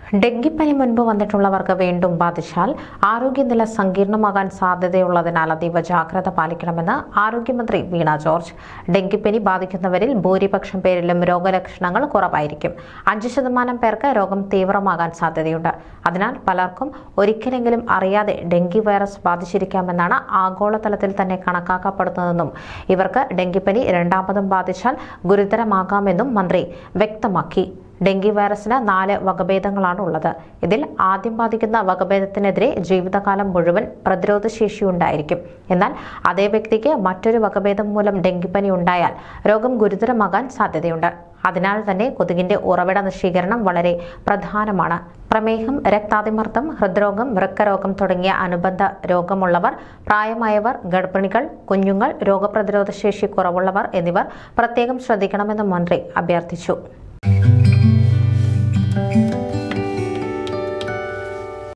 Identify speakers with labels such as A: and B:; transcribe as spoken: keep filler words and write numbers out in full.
A: ഡെങ്കിപ്പനി മുൻപ് വന്നിട്ടുള്ളവർക്ക് വീണ്ടും ബാധിച്ചാൽ ആരോഗ്യനില സങ്കീർണമാകാൻ സാധ്യതയുള്ളതിനാൽ അതീവ ജാഗ്രത പാലിക്കണമെന്ന് ആരോഗ്യമന്ത്രി വീണ ജോർജ്. ഡെങ്കിപ്പനി ബാധിക്കുന്നവരിൽ ഭൂരിപക്ഷം പേരിലും രോഗലക്ഷണങ്ങൾ കുറവായിരിക്കും. അഞ്ച് ശതമാനം പേർക്ക് രോഗം തീവ്രമാകാൻ സാധ്യതയുണ്ട്. അതിനാൽ പലർക്കും ഒരിക്കലെങ്കിലും അറിയാതെ ഡെങ്കി വൈറസ് ബാധിച്ചിരിക്കാമെന്നാണ് ആഗോളതലത്തിൽ തന്നെ കണക്കാക്കപ്പെടുന്നതെന്നും ഇവർക്ക് ഡെങ്കിപ്പനി രണ്ടാമതും ബാധിച്ചാൽ ഗുരുതരമാകാമെന്നും മന്ത്രി വ്യക്തമാക്കി. ഡെങ്കി വൈറസിന് നാല് വകഭേദങ്ങളാണ് ഉള്ളത്. ഇതിൽ ആദ്യം ബാധിക്കുന്ന വകഭേദത്തിനെതിരെ ജീവിതകാലം മുഴുവൻ പ്രതിരോധശേഷി ഉണ്ടായിരിക്കും. എന്നാൽ അതേ വ്യക്തിക്ക് മറ്റൊരു വകഭേദം മൂലം ഡെങ്കിപ്പനി ഉണ്ടായാൽ രോഗം ഗുരുതരമാകാൻ സാധ്യതയുണ്ട്. അതിനാൽ തന്നെ കൊതുകിന്റെ ഉറവിട നശീകരണം വളരെ പ്രധാനമാണ്. പ്രമേഹം, രക്താതിമർദ്ദം, ഹൃദ്രോഗം, വൃക്കരോഗം തുടങ്ങിയ അനുബന്ധ രോഗമുള്ളവർ, പ്രായമായവർ, ഗർഭിണികൾ, കുഞ്ഞുങ്ങൾ, രോഗപ്രതിരോധ ശേഷി കുറവുള്ളവർ എന്നിവർ പ്രത്യേകം ശ്രദ്ധിക്കണമെന്ന് മന്ത്രി അഭ്യർത്ഥിച്ചു.